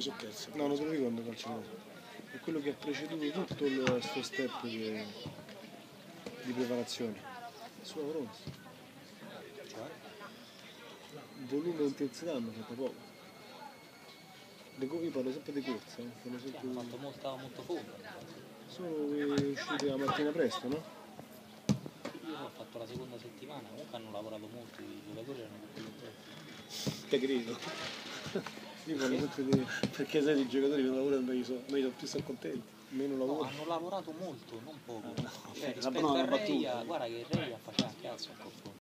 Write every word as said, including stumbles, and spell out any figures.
su Chelsea. No, non te lo ricordo calcio. È quello che ha preceduto tutto il suo step che... di preparazione. Sulla Verona. Cioè? Volume e intensità hanno fatto poco. Le co- io parlo sempre di corsa, eh. Fanno Sì, sempre... hanno fatto molta, molto fondo. Sono usciti la mattina presto, no? Io ho fatto la seconda settimana, comunque hanno lavorato molto, i giocatori erano tutti contenti. Te credo. Io parlo sempre di... perché sai, i giocatori che lavorano meglio sono, meglio più sono contenti, meno No, lavoro. hanno lavorato molto, non poco. Ah, no. Cioè, La rispetto buona a battuta. Reia, guarda che Reia faceva cazzo un po'.